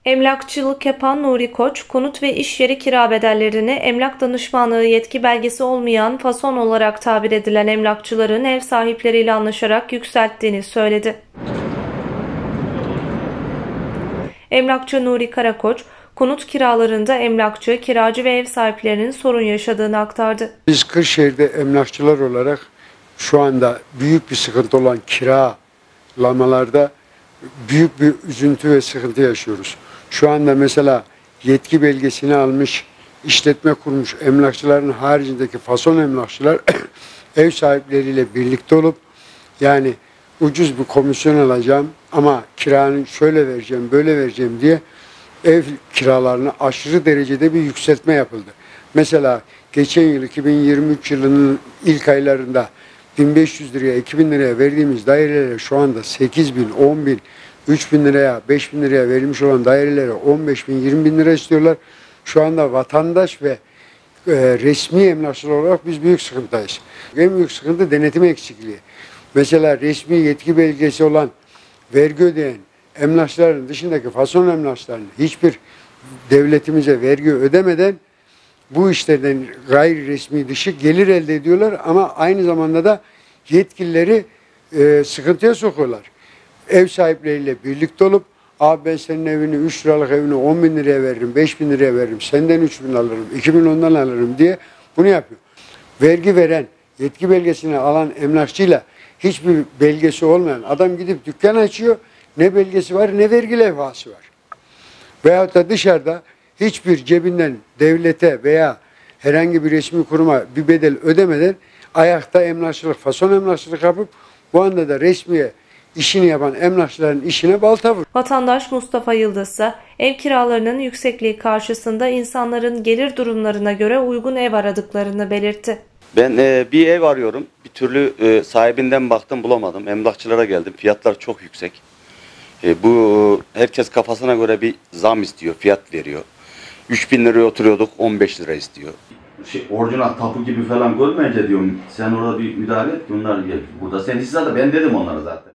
Emlakçılık yapan Nuri Koç, konut ve iş yeri kira bedellerini emlak danışmanlığı yetki belgesi olmayan fason olarak tabir edilen emlakçıların ev sahipleriyle anlaşarak yükselttiğini söyledi. Emlakçı Nuri Karakoç, konut kiralarında emlakçı, kiracı ve ev sahiplerinin sorun yaşadığını aktardı. Biz Kırşehir'de emlakçılar olarak şu anda büyük bir sıkıntı olan kiralamalarda büyük bir üzüntü ve sıkıntı yaşıyoruz. Şu anda mesela yetki belgesini almış, işletme kurmuş emlakçıların haricindeki fason emlakçılar ev sahipleriyle birlikte olup yani ucuz bir komisyon alacağım ama kiranı şöyle vereceğim, böyle vereceğim diye ev kiralarını aşırı derecede bir yükseltme yapıldı. Mesela geçen yıl 2023 yılının ilk aylarında 1500 liraya, 2000 liraya verdiğimiz dairelere şu anda 8.000, 10.000, 3.000 liraya, 5.000 liraya verilmiş olan dairelere 15.000, 20.000 lira istiyorlar. Şu anda vatandaş ve resmi emlakçılar olarak biz büyük sıkıntıyız. En büyük sıkıntı denetim eksikliği. Mesela resmi yetki belgesi olan vergi ödeyen emlakçıların dışındaki fason emlakçıların hiçbir devletimize vergi ödemeden bu işlerden gayri resmi dışı gelir elde ediyorlar ama aynı zamanda da yetkilileri sıkıntıya sokuyorlar. Ev sahipleriyle birlikte olup abi ben senin evini 3 liralık evini 10.000 liraya veririm, 5.000 liraya veririm, senden 3.000 alırım, 2.000 ondan alırım diye bunu yapıyor. Vergi veren, yetki belgesini alan emlakçıyla hiçbir belgesi olmayan adam gidip dükkan açıyor. Ne belgesi var ne vergi levhası var. Veyahut da dışarıda hiçbir cebinden devlete veya herhangi bir resmi kuruma bir bedel ödemeden ayakta emlakçılık, fason emlakçılık yapıp bu anda da resmiye işini yapan emlakçıların işine balta vurur. Vatandaş Mustafa Yıldız ise ev kiralarının yüksekliği karşısında insanların gelir durumlarına göre uygun ev aradıklarını belirtti. Ben bir ev arıyorum. Bir türlü sahibinden baktım bulamadım. Emlakçılara geldim. Fiyatlar çok yüksek. Bu herkes kafasına göre bir zam istiyor, fiyat veriyor. 3.000 liraya oturuyorduk, 15 lira istiyor. Orijinal tapu gibi falan görmeyince diyorum sen orada bir müdahale et. Bunlar burada sen hissada ben dedim onlara zaten.